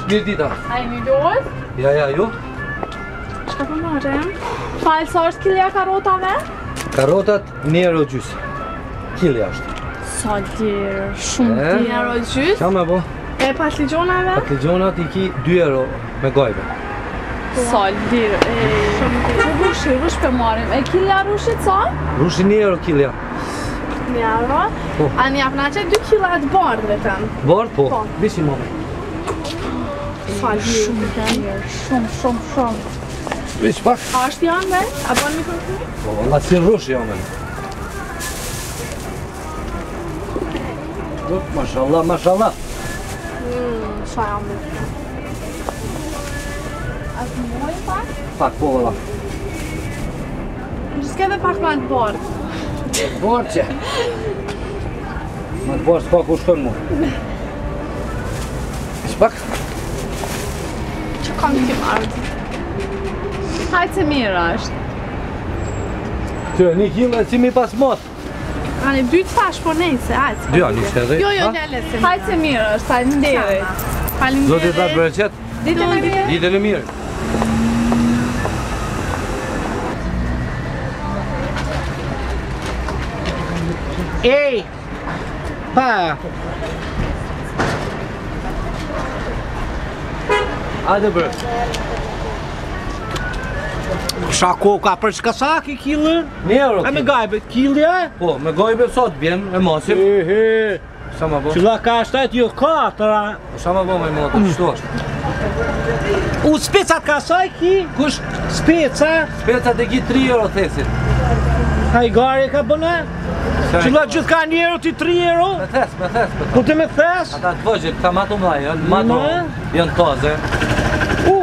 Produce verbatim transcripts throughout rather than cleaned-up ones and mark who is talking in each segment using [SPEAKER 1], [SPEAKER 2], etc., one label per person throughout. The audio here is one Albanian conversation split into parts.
[SPEAKER 1] Mirë dita.
[SPEAKER 2] A jemi lojt?
[SPEAKER 1] Ja, ja, ju?
[SPEAKER 2] Qka për marrem? Falë, sa është kilja karotave?
[SPEAKER 1] Karotat një euro gjys. Kilja është.
[SPEAKER 2] Sa dirë, shumë
[SPEAKER 1] E?
[SPEAKER 2] dirë. Euro gjys?
[SPEAKER 1] Qa me bo?
[SPEAKER 2] E patligjonave?
[SPEAKER 1] Patligjonat i ki dy euro me gojbe.
[SPEAKER 2] Sa dirë, e... Shumë dirë. Rushi, rush për marim. E kilja rushit sa?
[SPEAKER 1] Rushi një euro kilja.
[SPEAKER 2] Një euro?
[SPEAKER 1] Po.
[SPEAKER 2] A një apna që dy kila të bardh vetëm?
[SPEAKER 1] Bord, po.
[SPEAKER 2] Po.
[SPEAKER 1] Bishi mome.
[SPEAKER 2] Sa dirë. Shumë dirë, shumë, shumë, shumë.
[SPEAKER 1] Bish pak.
[SPEAKER 2] A është janë me? A bon mikrofon?
[SPEAKER 1] Po, Allah si rushi jo men. Up, mashallah, mashallah.
[SPEAKER 2] Mmm, sa janë me? A të mojë pak?
[SPEAKER 1] Pak, po, valla.
[SPEAKER 2] Në s'ke dhe pak ma të bardh.
[SPEAKER 1] Bord që. Ma të bord s'ka ku shkon mu. Bish pak.
[SPEAKER 2] Që kam të marrë? Hajtë se mirë është.
[SPEAKER 1] Tyre, një kilo e si mi pas mot.
[SPEAKER 2] Ani, dy të fash po nejse, hajtë.
[SPEAKER 1] Dy anë ishte dhe.
[SPEAKER 2] Jo, jo, gjale se mirë. Hajtë se mirë është, falinderit. Falinderit.
[SPEAKER 1] Do t'i ta bërëqet?
[SPEAKER 2] Ditën e mirë.
[SPEAKER 1] Ditën e mirë.
[SPEAKER 3] Ej! Pa!
[SPEAKER 1] Hajde bërë.
[SPEAKER 3] Ša koka për çka sa ki kilën?
[SPEAKER 1] Një euro
[SPEAKER 3] A me
[SPEAKER 1] kilo.
[SPEAKER 3] gajbe kilja?
[SPEAKER 1] Po, me gojbe sot bjen, e mosim.
[SPEAKER 3] Ehe!
[SPEAKER 1] Sa ma bo?
[SPEAKER 3] Qëlla ka shtajt jo katëra.
[SPEAKER 1] Sa ma bo me motë, qështu është?
[SPEAKER 3] U specat ka saj ki?
[SPEAKER 1] Kush?
[SPEAKER 3] Speca?
[SPEAKER 1] Specat e ki tri euro thesit.
[SPEAKER 3] Ha i gari ka bëna? Qëlla gjithë ka një euro ti tri euro?
[SPEAKER 1] Me thes, me thes, me
[SPEAKER 3] Po
[SPEAKER 1] thes.
[SPEAKER 3] të me thes?
[SPEAKER 1] Ata të vëgjë, këta ma të mlaj, janë ma të
[SPEAKER 3] Ne?
[SPEAKER 1] janë toze.
[SPEAKER 3] U!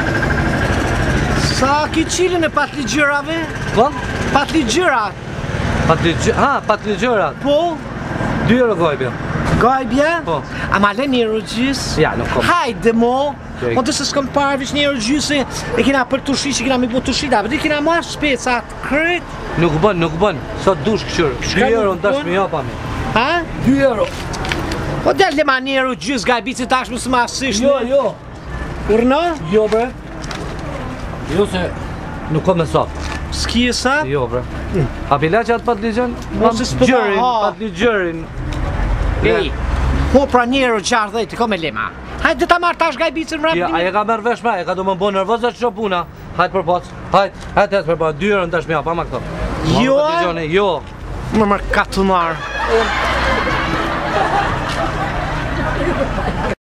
[SPEAKER 3] Sa ki qilin e patligjërave?
[SPEAKER 1] Po?
[SPEAKER 3] Patligjërat?
[SPEAKER 1] Patligjë, ha, patligjërat.
[SPEAKER 3] Po?
[SPEAKER 1] dy euro gojbe.
[SPEAKER 3] Gajbja?
[SPEAKER 1] Po.
[SPEAKER 3] A ma le një euro gjys?
[SPEAKER 1] Ja, nuk kom.
[SPEAKER 3] Hajde mo!
[SPEAKER 1] Kej.
[SPEAKER 3] O të se s'kom parë vish një euro gjysë, e kina për të shi që kina mi bu të shi, da, për di kina marrë specat kryt.
[SPEAKER 1] Nuk bën, nuk bën. Sot dush këshyrë. dy
[SPEAKER 3] Shka nuk
[SPEAKER 1] euro në tash
[SPEAKER 3] bën?
[SPEAKER 1] me japa mi.
[SPEAKER 3] Ha?
[SPEAKER 1] dy euro.
[SPEAKER 3] Po del dhe ma një euro gjysë gajbici tash më së ma sishtë.
[SPEAKER 1] Jo, jo.
[SPEAKER 3] Urna?
[SPEAKER 1] Jo, bre. Jo se nuk kom me sot.
[SPEAKER 3] S'ki e sa?
[SPEAKER 1] Jo, bre. A pila që atë patligjën?
[SPEAKER 3] Mos e s'po ta
[SPEAKER 1] Gjërin,
[SPEAKER 3] ha.
[SPEAKER 1] patligjërin.
[SPEAKER 3] Ej, po pra një euro gjardhe ti ko me lema. Hajde ta marrë tash gajbicin mrap
[SPEAKER 1] Ja, a e ka merë vesh me, e ka do më bo nervoza që puna. Hajtë për poc, hajtë, hajtë hajtë për poc, dy euro në tash me japa, ma këto.
[SPEAKER 3] Jo?
[SPEAKER 1] Ma më patligjoni, jo.
[SPEAKER 3] Më mërë ka të marrë.